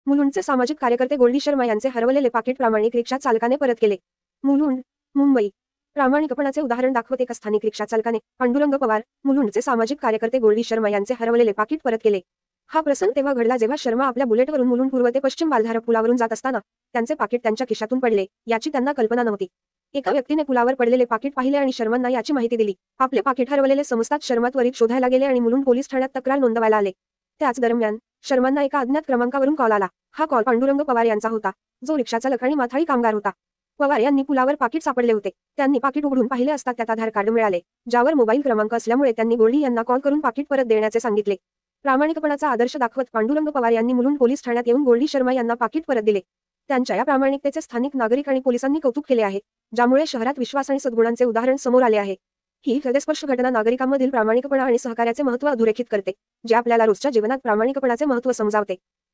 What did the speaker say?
मुलुंडचे सामाजिक कार्यकर्ते गोल्डी शर्मा यांचे हरवलेले पाकीट प्रामाणिक रिक्षा चालकाने परत केले. मुलुंड, मुंबई. प्रामाणिकपणाचे उदाहरण दाखवत एका स्थानिक रिक्षा चालकाने, पांडुरंग पवार, मुलुंडचे सामाजिक कार्यकर्ते गोल्डी शर्मा यांचे हरवलेले पाकीट परत केले. हा प्रसंग तेव्हा घडला जेव्हा शर्मा आपल्या बुलेटवरून मुलुंड पूर्व ते पश्चिम बालधारा पुलावरून जात असताना त्यांचे पाकीट त्यांच्या खिशातून पडले, याची त्यांना कल्पना नव्हती. एका व्यक्तीने पुलावर पडलेले पाकीट पाहिले आणि शर्मांना याची माहिती दिली. आपले पाकीट हरवलेले समजताच शर्मा त्वरित शोधायला गेले आणि मुलुंड पोलीस ठाण्यात तक्रार नोंदवायला आले. त्याच दरम्यान शर्मांना एका अज्ञात क्रमांकावरून कॉल आला. हा कॉल पांडुरंग पवार यांचा होता, जो रिक्षाचालक आणि माथाडी कामगार होता. पवार यांनी पुलावर पाकीट सापडले होते. त्यांनी पाकीट उघडून पाहिले असता त्यात आधार कार्ड मिळाले, ज्यावर मोबाईल क्रमांक असल्यामुळे त्यांनी गोल्डी यांना कॉल करून पाकीट परत देण्याचे सांगितले. प्रामाणिकपणाचा आदर्श दाखवत पांडुरंग पवार यांनी मुलुंड पोलीस ठाण्यात येऊन गोल्डी शर्मा यांना पाकीट परत दिले. त्यांच्या या प्रामाणिकतेचे स्थानिक नागरिक आणि पोलिसांनी कौतुक केले आहे, ज्यामुळे शहरात विश्वास आणि सद्गुणांचे उदाहरण समोर आले आहे. ही हृदयस्पर्शी घटना नागरिकांमधील प्रामाणिकपणा आणि सहकार्याचे महत्त्व अधोरेखित करते, जे आपल्याला रोजच्या जीवनात प्रामाणिकपणाचे महत्त्व समजावते.